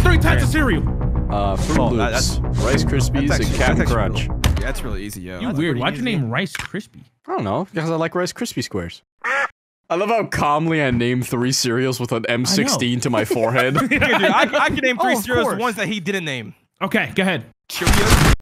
three types of cereal. Fruit Loops, Rice Krispies, and Captain Crunch. That's really easy, yo. You weird. Why'd you name Rice Krispie? I don't know, because I like Rice Krispie squares. I love how calmly I named 3 cereals with an M16 to my forehead. I can name 3 cereals, the ones that he didn't name. Okay, go ahead. Cheerios.